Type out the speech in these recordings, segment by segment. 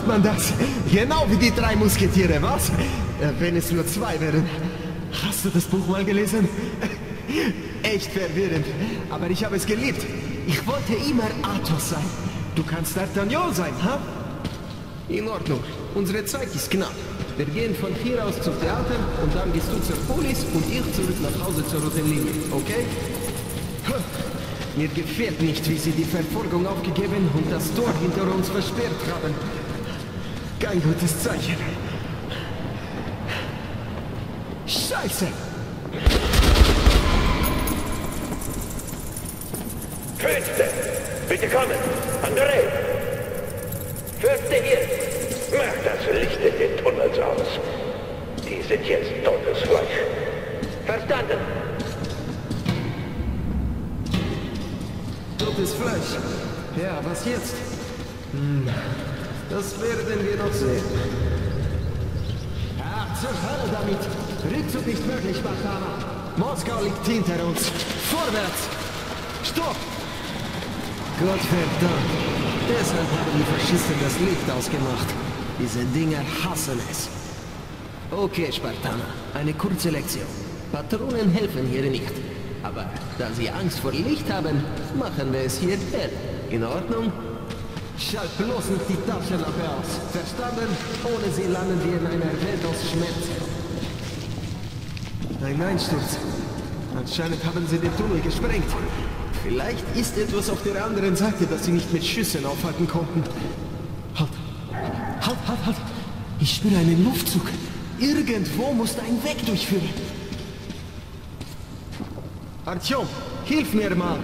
macht man das. Genau wie die 3 Musketiere, was? Wenn es nur 2 wären. Hast du das Buch mal gelesen? Echt verwirrend. Aber ich habe es geliebt. Ich wollte immer Athos sein. Du kannst D'Artagnan sein, ha? In Ordnung. Unsere Zeit ist knapp. Wir gehen von hier aus zum Theater und dann gehst du zur Police und ich zurück nach Hause zur roten Linie, okay? Mir gefällt nicht, wie sie die Verfolgung aufgegeben und das Tor hinter uns versperrt haben. Kein gutes Zeichen. Scheiße! Fünfte! Bitte kommen! André! Fünfte hier! Mach das Licht in den Tunnels aus. Die sind jetzt totes Fleisch. Verstanden? Totes Fleisch. Ja, was jetzt? Das werden wir noch sehen. Ach, zur Hölle damit! Rückzug nicht möglich, Spartaner! Moskau liegt hinter uns! Vorwärts! Stopp! Gottverdammt! Deshalb haben die Faschisten das Licht ausgemacht. Diese Dinger hassen es. Okay, Spartaner, eine kurze Lektion. Patronen helfen hier nicht. Aber da sie Angst vor Licht haben, machen wir es hier hell. In Ordnung? Schalt bloß nicht die Taschenlampe aus. Verstanden? Ohne sie landen wir in einer Welt aus Schmerzen. Ein Einsturz. Anscheinend haben sie den Tunnel gesprengt. Vielleicht ist etwas auf der anderen Seite, das sie nicht mit Schüssen aufhalten konnten. Halt! Halt, halt, halt! Ich spüre einen Luftzug. Irgendwo muss da ein Weg durchführen. Artyom, hilf mir mal!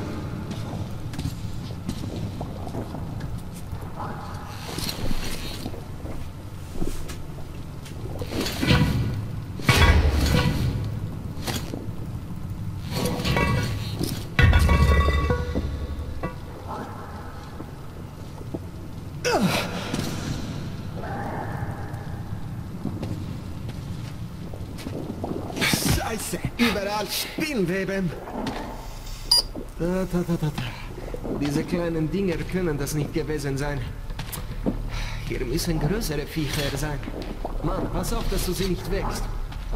Scheiße, überall Spinnweben. Da. Diese kleinen Dinger können das nicht gewesen sein. Hier müssen größere Viecher sein. Mann, pass auf, dass du sie nicht wächst.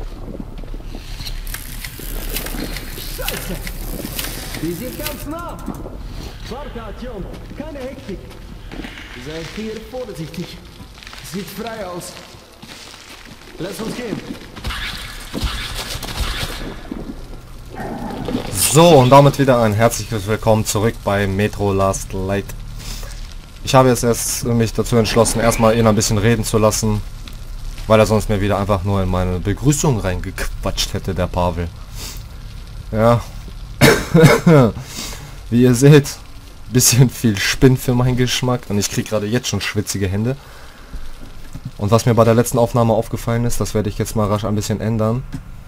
Scheiße! Die sind ganz nah! Warte, Artyom, keine Hektik. Sei hier vorsichtig. Sieht frei aus. Lass uns gehen. So, und damit wieder ein herzliches Willkommen zurück bei Metro Last Light. Ich habe jetzt erst mich dazu entschlossen, erstmal ihn ein bisschen reden zu lassen, weil er sonst mir wieder einfach nur in meine Begrüßung reingequatscht hätte, der Pavel. Ja, wie ihr seht, bisschen viel Spinn für meinen Geschmack und ich kriege gerade jetzt schon schwitzige Hände. Und was mir bei der letzten Aufnahme aufgefallen ist, das werde ich jetzt mal rasch ein bisschen ändern.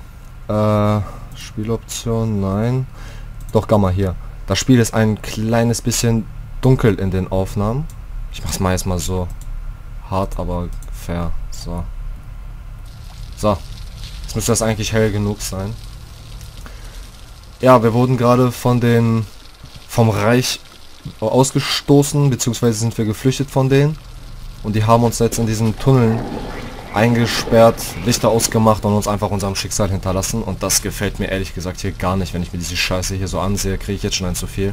Spieloption, nein. Doch, Gamma hier. Das Spiel ist ein kleines bisschen dunkel in den Aufnahmen. Ich mach's mal jetzt mal so. Hart, aber fair. So. So. Jetzt müsste das eigentlich hell genug sein. Ja, wir wurden gerade vom Reich ausgestoßen, beziehungsweise sind wir geflüchtet von denen. Und die haben uns jetzt in diesen Tunneln eingesperrt, Lichter ausgemacht und uns einfach unserem Schicksal hinterlassen. Und das gefällt mir ehrlich gesagt hier gar nicht. Wenn ich mir diese Scheiße hier so ansehe, kriege ich jetzt schon ein zu viel.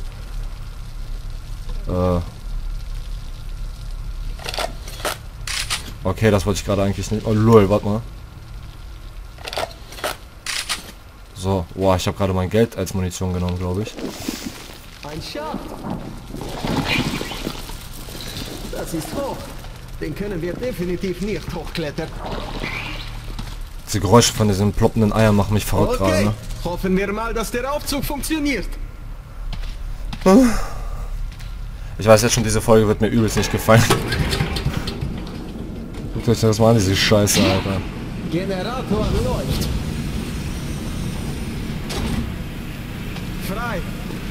Okay, das wollte ich gerade eigentlich nicht. Oh lol, warte mal. So, boah, ich habe gerade mein Geld als Munition genommen, glaube ich. Ein Schacht. Das ist hoch. Den können wir definitiv nicht hochklettern. Diese Geräusche von diesen ploppenden Eiern machen mich verrückt gerade, ne? Hoffen wir mal, dass der Aufzug funktioniert. Ich weiß jetzt schon, diese Folge wird mir übelst nicht gefallen. Guckt euch das mal an, diese Scheiße, Alter. Generator läuft. Frei.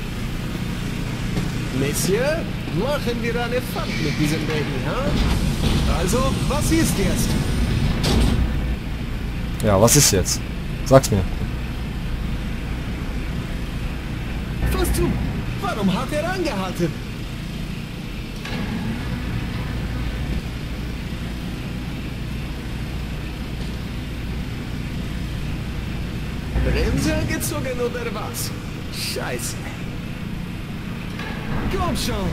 Monsieur, machen wir eine Fahrt mit diesem Baby, ha? Also, was ist jetzt? Ja, was ist jetzt? Sag's mir. Was du? Warum hat er angehalten? Bremse angezogen oder was? Scheiße. Komm schon.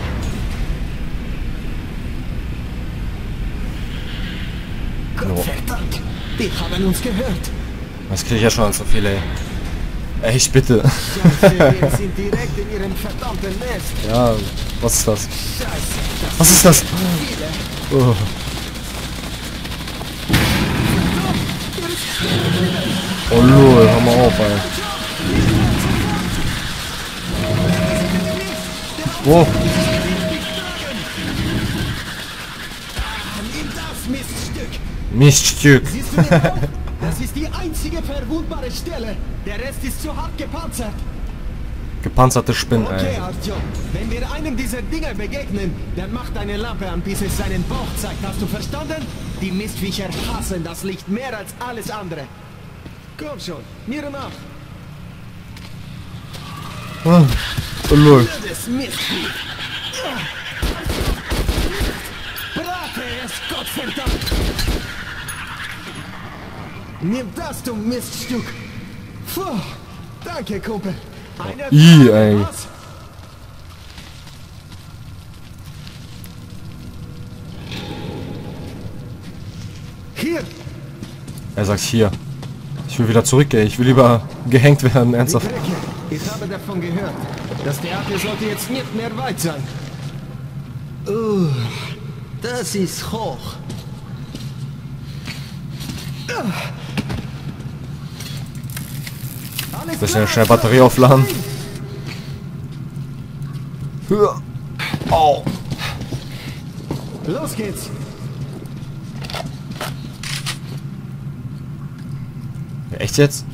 Gott verdammt, die haben uns gehört. Das kriege ich ja schon an so viele. Ey, ich bitte. Scheiße, wir sind direkt in ihrem verdammten Nest. Ja, was ist das? Scheiße, Was ist das? viele. Oh. Oh lol, hör mal auf, ey. Wo? Nimm das Miststück. Miststück. Siehst du den Rauch? Das ist die einzige verwundbare Stelle. Der Rest ist zu hart gepanzert. Gepanzerte Spinnen, Okay, ey. Artyom. Wenn wir einem dieser Dinger begegnen, dann mach deine Lampe an, bis es seinen Bauch zeigt. Hast du verstanden? Die Mistviecher hassen das Licht mehr als alles andere. Komm schon, mir nach. Oh lol. Das Mistvieh. Brate es, Gottverdammt. Nimm das, du Miststück. Puh, danke, Kumpel. Eine Frage, Ey. was? Hier, Er sagt hier. Ich will wieder zurückgehen. Ich will lieber gehängt werden, die ernsthaft. Brücke. Ich habe davon gehört. Das Theater sollte jetzt nicht mehr weit sein. Das ist hoch. Alles Bisschen klar, schnell Batterie aufladen. Hör. Au. Los geht's. Echt jetzt?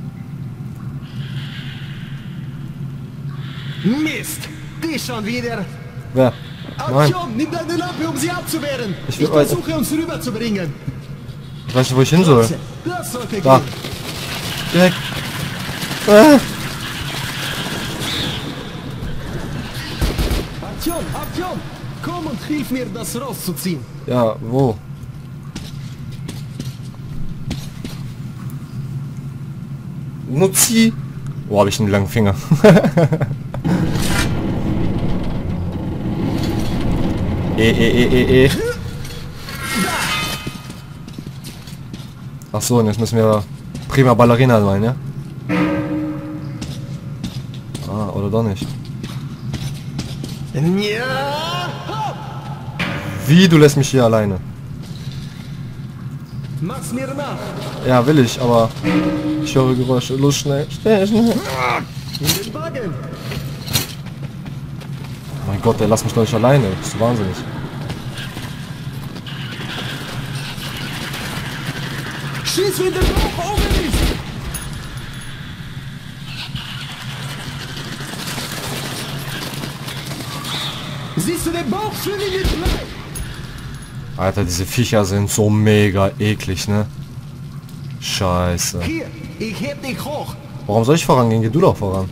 Mist! Die schon wieder! Wer? Nein. Aktion, nimm deine Lampe, um sie abzuwehren! Ich Ich will weiter. versuche, uns rüberzubringen! Ich weiß nicht, wo ich hin soll. Das sollte Da. gehen! Direkt. Aktion, Aktion! Komm und hilf mir, das rauszuziehen! Ja, wo? Nutzi. Wo habe ich einen langen Finger? E. Ach so, und jetzt müssen wir prima Ballerina sein, ja? Ah, oder doch nicht. Ja! Hopp! Wie, du lässt mich hier alleine? Mach's mir nach! Ja, will ich, aber ich höre Geräusche. Los, schnell, schnell, schnell. In den Wagen! Mein Gott, der lass mich doch nicht alleine. Bist du wahnsinnig? Schieß, wenn der Bauch oben ist! Siehst du den Bauch? Füll ihn mit Blei! Alter, diese Viecher sind so mega eklig, ne? Scheiße. Hier, ich heb dich hoch! Warum soll ich vorangehen? Geh du doch voran.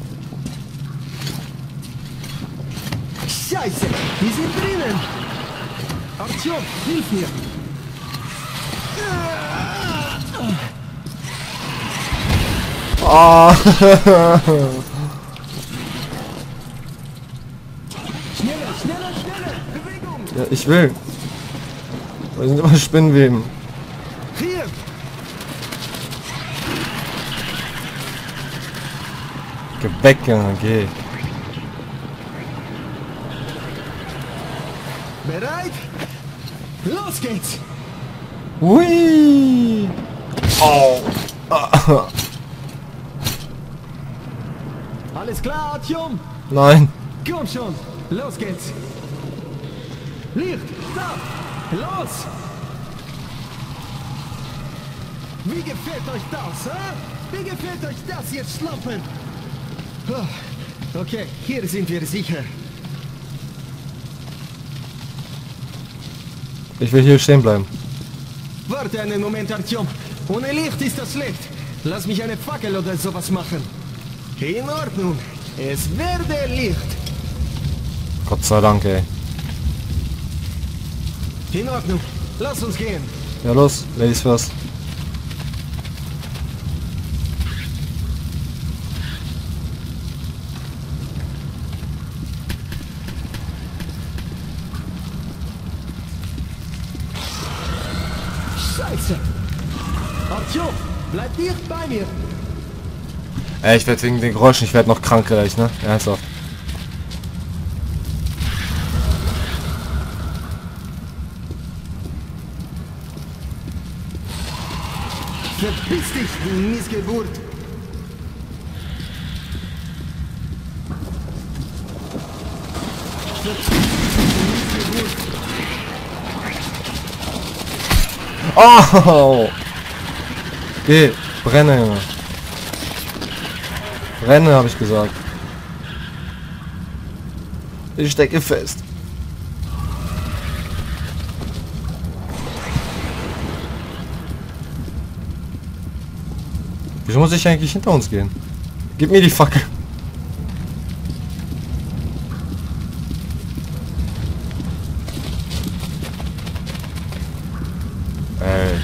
Scheiße, die sind drinnen! Aktion, hilf mir! Ah. Schneller, schneller, schneller! Bewegung! Ja, ich will. Da sind immer Spinnenweben. Hier! Geh weg, Junge, geh. Bereit? Los geht's! Hui. Au. Ah. Alles klar, Artyom? Nein. Komm schon, los geht's! Licht, da! Los! Wie gefällt euch das, hä? Wie gefällt euch das, ihr Schlampen? Okay, hier sind wir sicher. Ich will hier stehen bleiben. Warte einen Moment, Artyom. Ohne Licht ist das schlecht. Lass mich eine Fackel oder sowas machen. In Ordnung. Es werde Licht. Gott sei Dank, ey. In Ordnung. Lass uns gehen. Ja, los. Ladies first. Scheiße! Artyom, bleib dicht bei mir! Ey, ich werde wegen den Geräuschen, ich werde noch krank gleich, ne? Ernsthaft. Verpiss dich, du Missgeburt! Oh! Geh, brenne, Junge. Brenne, habe ich gesagt. Ich stecke fest. Wieso muss ich eigentlich hinter uns gehen? Gib mir die Fackel. Ey.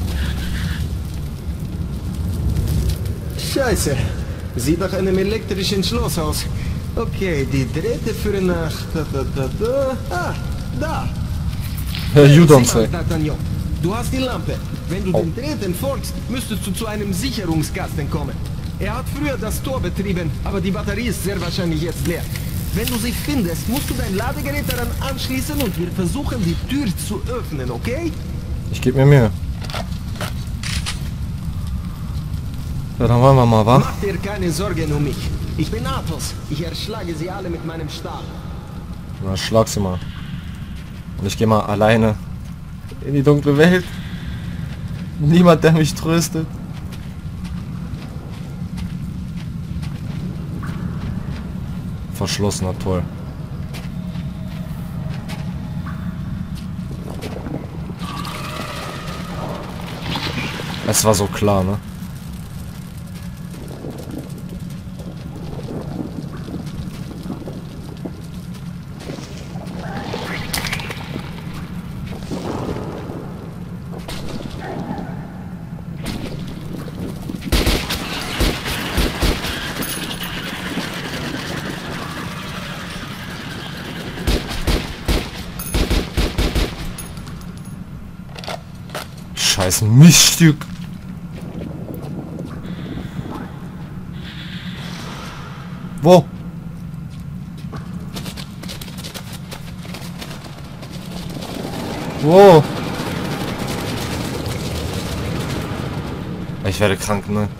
Scheiße! Sieht nach einem elektrischen Schloss aus. Okay, die Drähte führen nach... Da! You don't Sieh mal, say. D'Artagnan, du hast die Lampe. Wenn du den Drähten folgst, müsstest du zu einem Sicherungskasten kommen. Er hat früher das Tor betrieben, aber die Batterie ist sehr wahrscheinlich jetzt leer. Wenn du sie findest, musst du dein Ladegerät daran anschließen und wir versuchen, die Tür zu öffnen, okay? Ich gebe mir Mühe. Ja, dann wollen wir mal, wa? Mach dir keine Sorgen um mich. Ich bin Athos. Ich erschlage sie alle mit meinem Stab. Na, schlag sie mal. Und ich gehe mal alleine in die dunkle Welt. Niemand, der mich tröstet. Verschlossener, toll. Es war so klar, ne? Scheiß Miststück. Wo? Wo? Ich werde krank, ne?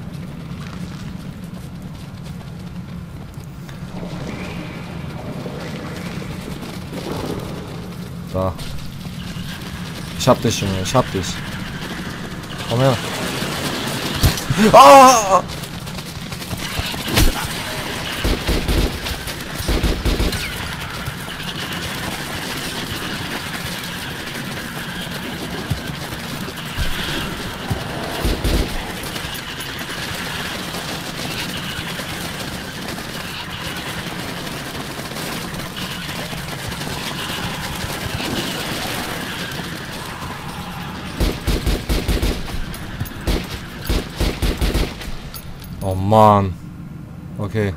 Da. Ich hab dich, Junge, ich hab dich. Komm her. Ah! Oh Mann. Okay.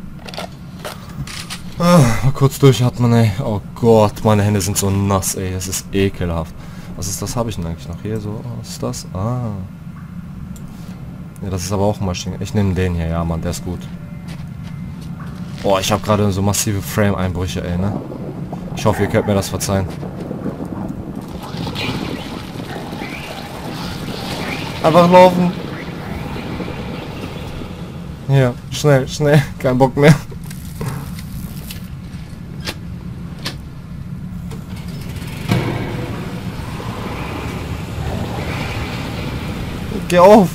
Mal kurz durchatmen, ey. Oh Gott, meine Hände sind so nass, ey. Es ist ekelhaft. Was ist das? Habe ich denn eigentlich noch hier? So, was ist das? Ah. Ja, das ist aber auch ein Maschinen. Ich nehme den hier, ja, Mann, der ist gut. Oh, ich habe gerade so massive Frame-Einbrüche, ey, ne? Ich hoffe, ihr könnt mir das verzeihen. Einfach laufen. Hier, schnell, schnell. Kein Bock mehr. Geh auf.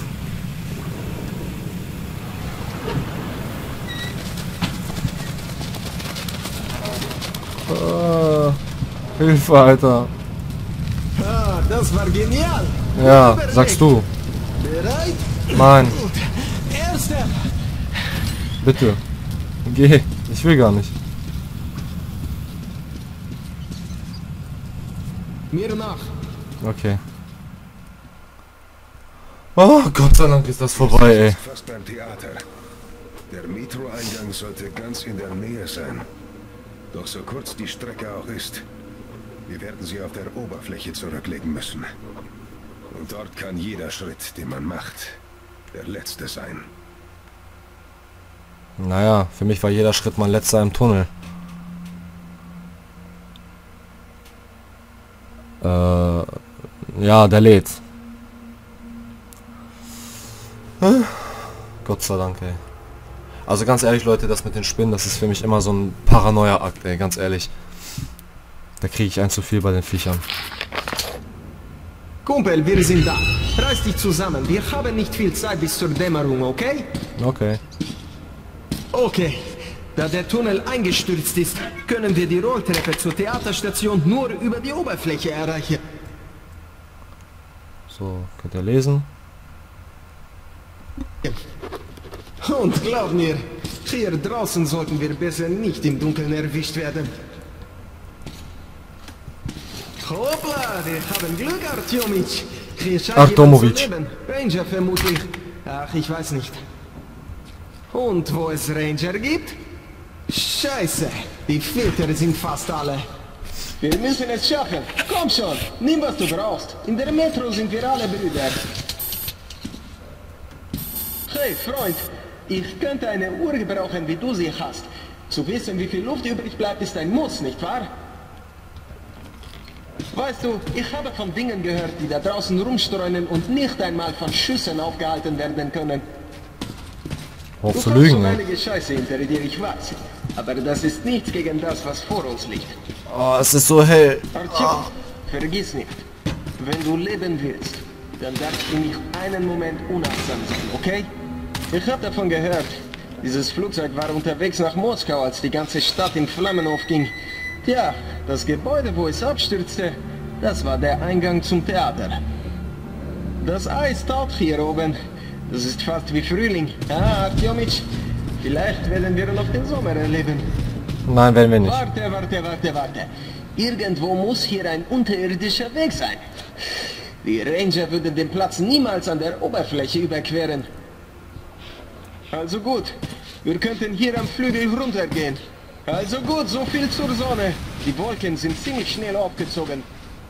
Hilfe, Alter. Ah, das war genial. Ja, sagst du. Bereit? Nein. Gut. Erster. Bitte. Geh. Ich will gar nicht. Mir nach. Okay. Oh, Gott sei Dank ist das vorbei, ey. Fast beim Theater. Der Metro-Eingang sollte ganz in der Nähe sein. Doch so kurz die Strecke auch ist, wir werden sie auf der Oberfläche zurücklegen müssen. Und dort kann jeder Schritt, den man macht, der letzte sein. Naja, für mich war jeder Schritt mein letzter im Tunnel. Ja, der lädt. Gott sei Dank, ey. Also ganz ehrlich, Leute, das mit den Spinnen, das ist für mich immer so ein Paranoia-Akt, ey, ganz ehrlich. Da kriege ich ein zu viel bei den Viechern. Kumpel, wir sind da. Reiß dich zusammen. Wir haben nicht viel Zeit bis zur Dämmerung, okay? Okay. Okay. Da der Tunnel eingestürzt ist, können wir die Rolltreppe zur Theaterstation nur über die Oberfläche erreichen. So, könnt ihr lesen. Und glaub mir, hier draußen sollten wir besser nicht im Dunkeln erwischt werden. Hoppla, wir haben Glück, Artyomic. Hier scheint Artomovic. jemand zu leben. Ranger vermutlich. Ach, ich weiß nicht. Und wo es Ranger gibt? Scheiße, die Filter sind fast alle. Wir müssen es schaffen. Komm schon, nimm was du brauchst. In der Metro sind wir alle Brüder. Hey, Freund, ich könnte eine Uhr gebrauchen, wie du sie hast. Zu wissen, wie viel Luft übrig bleibt, ist ein Muss, nicht wahr? Weißt du, ich habe von Dingen gehört, die da draußen rumstreunen und nicht einmal von Schüssen aufgehalten werden können. Hoch Du zu hast lügen, schon ne? einige Scheiße hinter dir, ich weiß. Aber das ist nichts gegen das, was vor uns liegt. Oh, es ist so hell. Artyom, vergiss nicht, wenn du leben willst, dann darfst du nicht einen Moment unachtsam sein, okay? Ich habe davon gehört. Dieses Flugzeug war unterwegs nach Moskau, als die ganze Stadt in Flammen aufging. Tja, das Gebäude, wo es abstürzte, das war der Eingang zum Theater. Das Eis taut hier oben. Das ist fast wie Frühling. Ah, Artyomic, vielleicht werden wir noch den Sommer erleben. Nein, werden wir nicht. Warte. Irgendwo muss hier ein unterirdischer Weg sein. Die Ranger würden den Platz niemals an der Oberfläche überqueren. Also gut, wir könnten hier am Flügel runtergehen. Also gut, so viel zur Sonne. Die Wolken sind ziemlich schnell aufgezogen.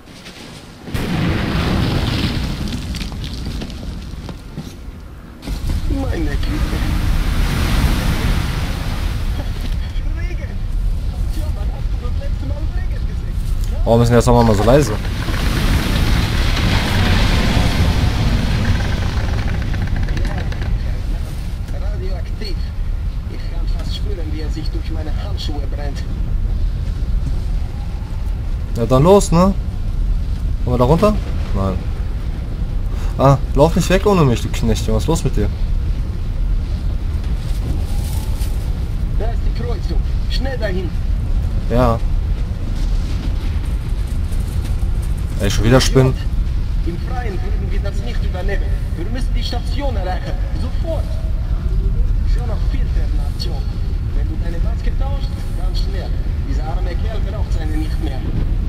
Meine Güte. Regen. Tja, wann hast du das letzte Mal Regen gesehen? Warum ist denn der Sommer mal so leise? Radioaktiv. Ich kann fast spüren, wie er sich durch meine Handschuhe brennt. Ja, dann los, ne? Wollen wir da runter? Nein. Ah, lauf nicht weg ohne mich, du Knecht. Was ist los mit dir? Da ist die Kreuzung. Schnell dahin. Ja. Ey, schon wieder Spinnen. Im Freien würden wir das nicht überleben. Wir müssen die Station erreichen. Sofort. Schon noch Filternation. Wenn du deine Maske tauscht, ganz schnell. Dieser arme Kerl braucht seine nicht mehr.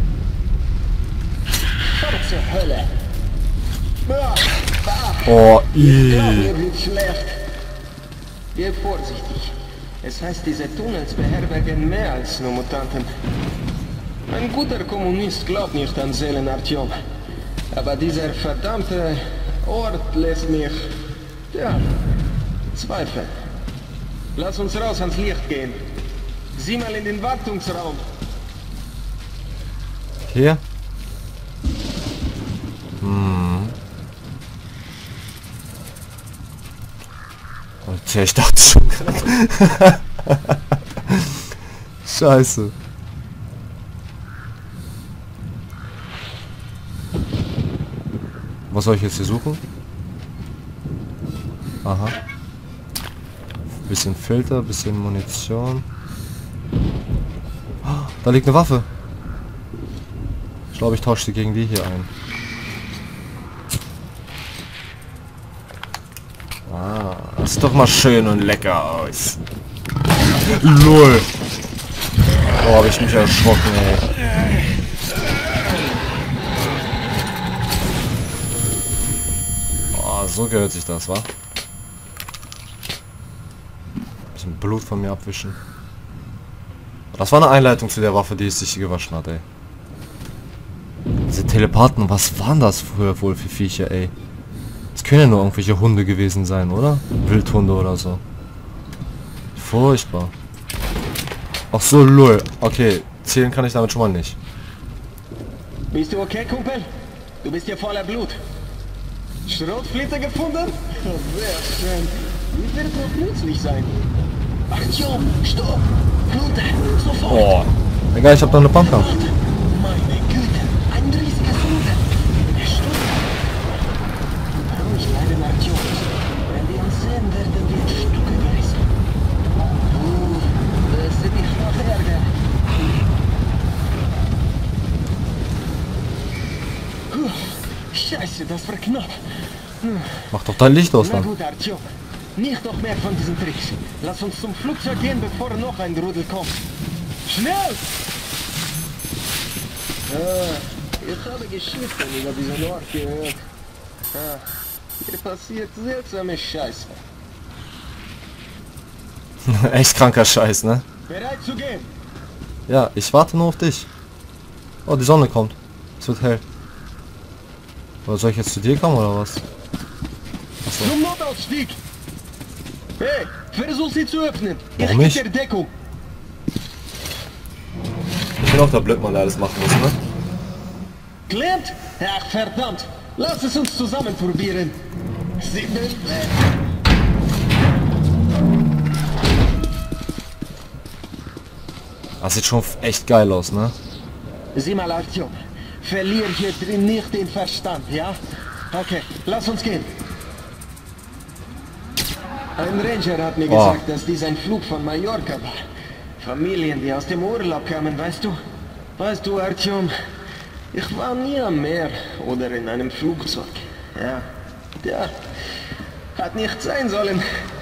Komm zur Hölle. Oh, Ich glaube, mir wird schlecht. Geh vorsichtig. Es heißt, diese Tunnels beherbergen mehr als nur Mutanten. Ein guter Kommunist glaubt nicht an Seelen, Artyom. Aber dieser verdammte Ort lässt mich, ja, zweifeln. Lass uns raus ans Licht gehen. Sieh mal in den Wartungsraum. hier? Tja, ich dachte schon gerade. Scheiße. Was soll ich jetzt hier suchen? Aha. Bisschen Filter, bisschen Munition. Da liegt eine Waffe. Ich glaube, ich tausche sie gegen die hier ein. Ah, das sieht doch mal schön und lecker aus. LOL. Oh, habe ich mich erschrocken, ey. Oh, so gehört sich das, wa? Bisschen Blut von mir abwischen. Das war eine Einleitung zu der Waffe, die es sich gewaschen hat, ey. Diese Telepathen, was waren das früher wohl für Viecher, ey? Das können ja nur irgendwelche Hunde gewesen sein, oder? Wildhunde oder so. Furchtbar. Ach so, lol. Okay, zählen kann ich damit schon mal nicht. Bist du okay, Kumpel? Du bist hier voller Blut. Schrotflinte gefunden? Sehr schön. Die wird noch nützlich sein. Aktion, stopp! Runter, sofort! Oh. Egal, ich hab noch eine Pump. Meine Güte, ein riesiges Ruder. Er stimmt. Ruhig bleiben, Aktion. Wenn wir uns sehen, werden wir in Stücke gerissen. Das wird mich noch ärger. Scheiße, das war knapp. Mach doch dein Licht aus, Na dann. gut, Artyom. Nicht noch mehr von diesen Tricks. Lass uns zum Flugzeug gehen, bevor noch ein Rudel kommt. Schnell! Ich habe Geschichten über diesen Ort gehört. Hier passiert seltsame Scheiße. Echt kranker Scheiß, ne? Bereit zu gehen? Ja, ich warte nur auf dich. Oh, die Sonne kommt. Es wird hell. Oder soll ich jetzt zu dir kommen, oder was? Achso. Zum Notausstieg! Hey, versuch sie zu öffnen. Warum Ich nicht? gebe dir Deckung. Ich bin auch der Blödmann, der alles machen muss, ne? Klemmt? Ach, verdammt. Lass es uns zusammen probieren. Sie sind... Das sieht schon echt geil aus, ne? Sieh mal, Artyom. Verlier hier drin nicht den Verstand, ja? Okay, lass uns gehen. Ein Ranger hat mir gesagt, dass dies ein Flug von Mallorca war. Familien, die aus dem Urlaub kamen, weißt du? Weißt du, Artyom, ich war nie am Meer oder in einem Flugzeug. Ja, hat nicht sein sollen.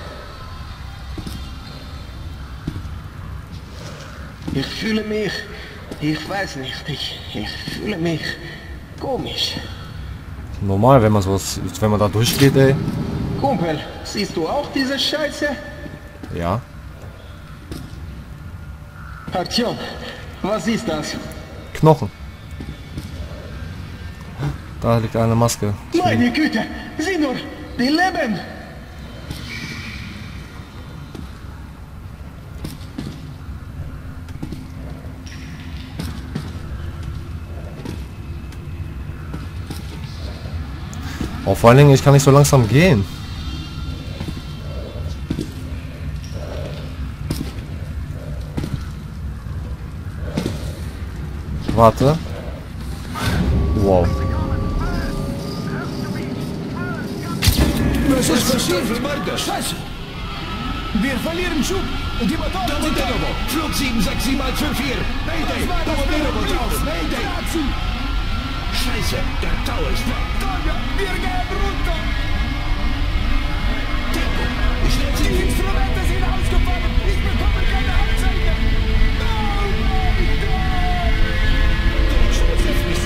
Ich fühle mich, ich weiß nicht, ich fühle mich komisch. Normal, wenn man sowas, wenn man da durchgeht, ey. Kumpel, siehst du auch diese Scheiße? Ja. Artyom, was ist das? Knochen. Da liegt eine Maske. Meine Güte, sieh nur, die leben! Oh, vor allen Dingen, ich kann nicht so langsam gehen. Warte. Wow. Was ist passiert, Martha? Scheiße! Wir verlieren Schub und die Motoren sind da. Flug 767 mal 54. Mayday! Mayday! Scheiße, der Tau ist weg. Wir gehen runter. Tempo, schnell sind die Instrumente sind ausgefallen. Ich bekomme keine Anzeige. Oh mein Gott! Der Joseph ist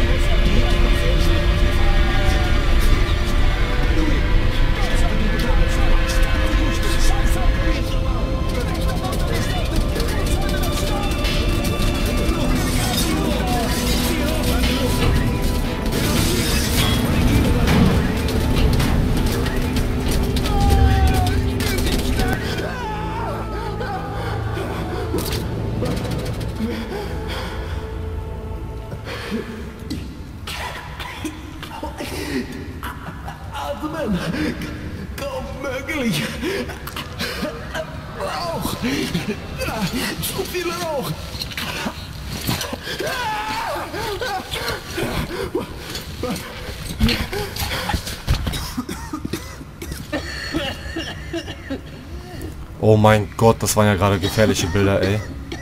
Atmen! Kaum möglich! Rauch! Zu viel Rauch! Oh mein Gott, das waren ja gerade gefährliche Bilder, ey.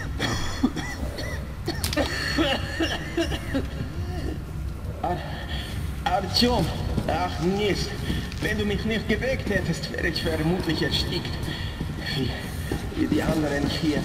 Artyom! Ach Mist! Wenn du mich nicht geweckt hättest, wäre ich vermutlich erstickt. Wie die anderen hier.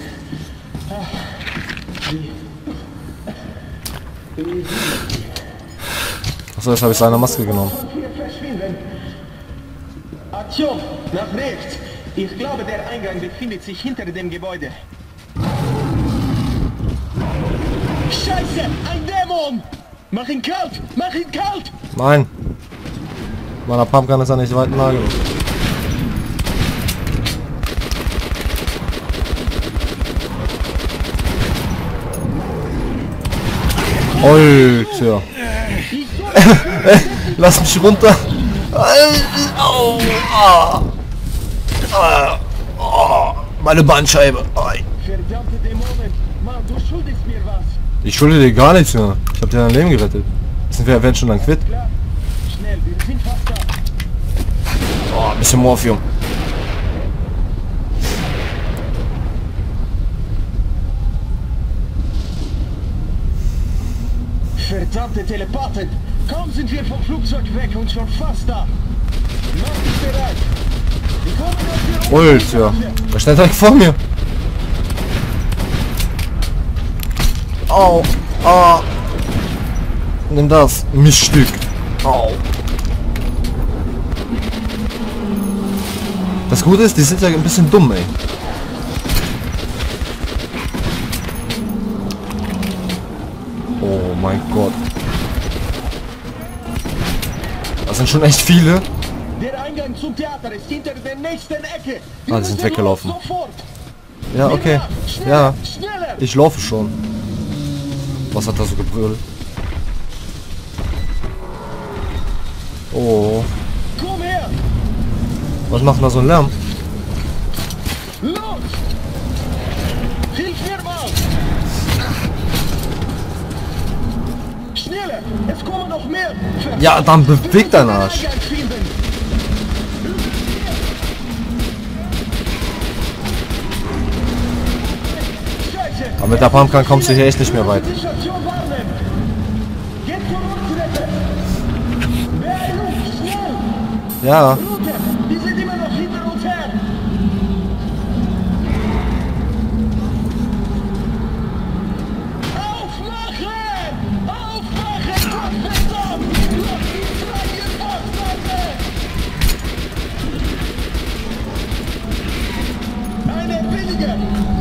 Achso, jetzt habe ich seine Maske genommen. Hier verschwinden. Artyom, nach rechts. Ich glaube, der Eingang befindet sich hinter dem Gebäude. Scheiße, ein Dämon! Mach ihn kalt! Mach ihn kalt! Nein. Meiner Pumpgun ist ja nicht weit nah genug. Alter. Lass mich runter. Au. Meine Bandscheibe. Verdammte Dämonen! Mann, du schuldest mir was! Ich schulde dir gar nichts mehr. Ich hab dir dein Leben gerettet. Sind wir werden schon dann quitt? Klar. Schnell, wir sind fast da! Oh, ein bisschen Morphium. Verdammte Telepathen! Kaum sind wir vom Flugzeug weg und schon fast da! Mach dich bereit! Die kommen auf Alter. Der steht direkt vor mir. Au. Ah. Nimm das. Miststück. Au. Das Gute ist, die sind ja ein bisschen dumm, ey. Oh mein Gott. Das sind schon echt viele. Der Eingang zum Theater ist hinter der nächsten Ecke! Ah, die sind weggelaufen. Sofort! Ja, okay. Schneller, Ja, schneller! ich laufe schon. Was hat da so gebrüllt? Oh. Komm her! Was macht da so ein Lärm? Los! Hilf mir mal! Schneller! Es kommen noch mehr! Ja, dann bewegt dein Arsch. Eingang finden. Scheiße! Aber mit der Pumpgun kommst du hier echt nicht mehr weit. Die Station warnen! Geht zurück, Treppe! Beeilung, schnell! Ja. Route! Die sind immer noch hinter uns her! Aufmachen! Aufmachen! Gott verdammt! Lass die freie Postleute! Eine billige!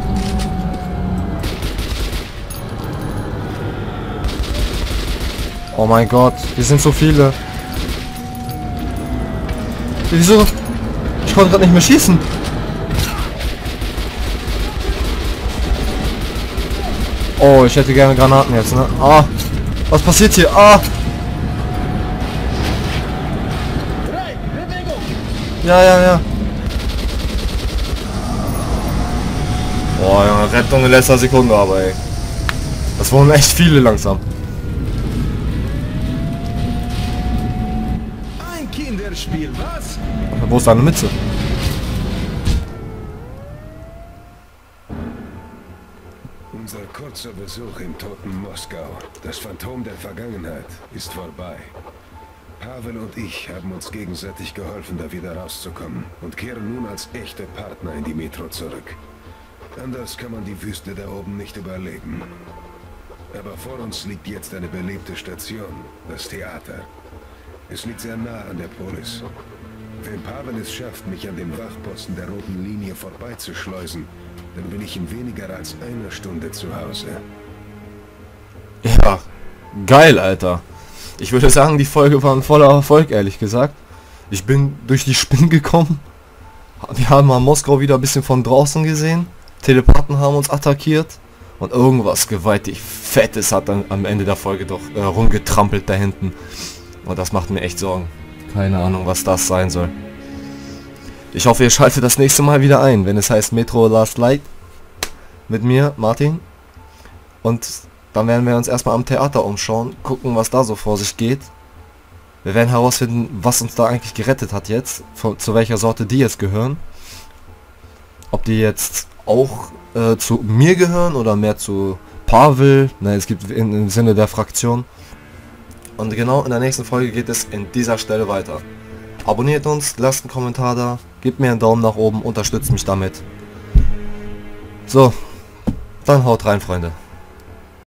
Oh mein Gott, hier sind so viele. Wieso? Ich konnte gerade nicht mehr schießen. Oh, ich hätte gerne Granaten jetzt, ne? Ah, was passiert hier? Ah, Rein! Bewegung! ja. Oh, Junge, Rettung in letzter Sekunde, aber ey. Das wurden echt viele langsam. Ein Kinderspiel, was? Wo ist deine Mütze? Unser kurzer Besuch im toten Moskau, das Phantom der Vergangenheit, ist vorbei. Pavel und ich haben uns gegenseitig geholfen, da wieder rauszukommen und kehren nun als echte Partner in die Metro zurück. Anders kann man die Wüste da oben nicht überleben. Aber vor uns liegt jetzt eine belebte Station, das Theater. Es liegt sehr nah an der Polis. Wenn Pavel es schafft, mich an den Wachposten der roten Linie vorbeizuschleusen, dann bin ich in weniger als einer Stunde zu Hause. Ja, geil, Alter. Ich würde sagen, die Folge war ein voller Erfolg, ehrlich gesagt. Ich bin durch die Spinnen gekommen. Wir haben mal Moskau wieder ein bisschen von draußen gesehen. Telepathen haben uns attackiert. Und irgendwas gewaltig Fettes hat dann am Ende der Folge doch rumgetrampelt da hinten. Und das macht mir echt Sorgen. Keine Ahnung, was das sein soll. Ich hoffe, ihr schaltet das nächste Mal wieder ein, wenn es heißt Metro Last Light. Mit mir, Martin. Und dann werden wir uns erstmal am Theater umschauen, gucken, was da so vor sich geht. Wir werden herausfinden, was uns da eigentlich gerettet hat jetzt, zu welcher Sorte die jetzt gehören. Ob die jetzt auch zu mir gehören oder mehr zu Pavel. Ne, es gibt im Sinne der Fraktion. Und genau in der nächsten Folge geht es in dieser Stelle weiter. Abonniert uns, lasst einen Kommentar da, gebt mir einen Daumen nach oben, unterstützt mich damit. So, dann haut rein, Freunde.